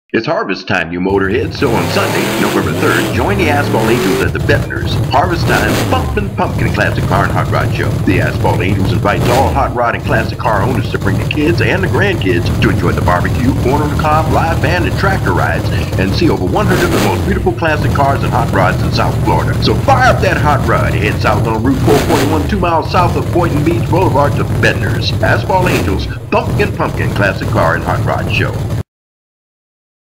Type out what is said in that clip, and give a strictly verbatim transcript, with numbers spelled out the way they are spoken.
It's harvest time, you motorheads, so on Sunday, November third, join the Asphalt Angels at the Betners. Harvest Time Bumpin' Pumpkin Classic Car and Hot Rod Show. The Asphalt Angels invites all hot rod and classic car owners to bring the kids and the grandkids to enjoy the barbecue, corn on the cob, live band, and tractor rides, and see over one hundred of the most beautiful classic cars and hot rods in South Florida. So fire up that hot rod, head south on Route four forty-one, two miles south of Boynton Beach Boulevard to Betners. Asphalt Angels Bumpkin Pumpkin Classic Car and Hot Rod Show.